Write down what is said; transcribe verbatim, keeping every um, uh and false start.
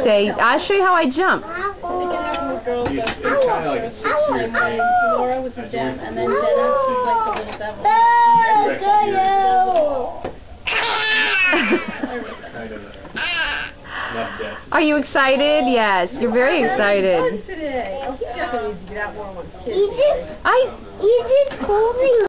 say, I'll show you how I jump. It's, it's kind of like a six-year thing. Laura was a gem, and then Jenna, she's like the little devil. Kind of not dead. Are you excited? Yes, you're very excited. Today. Oh, he definitely needs to get out more with kids. He just, I he just holding